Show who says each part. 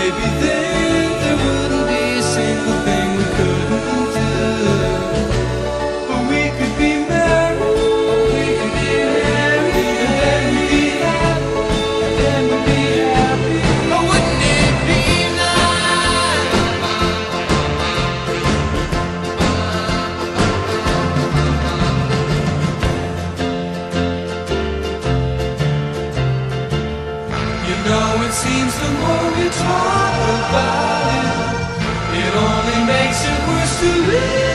Speaker 1: maybe then there wouldn't be a single thing we couldn't do. But we could be married, we could be married, and then we'd be happy, and then we'd be happy. Oh, wouldn't it be nice? You know, it seems the more we talk about it, it only makes it worse to live.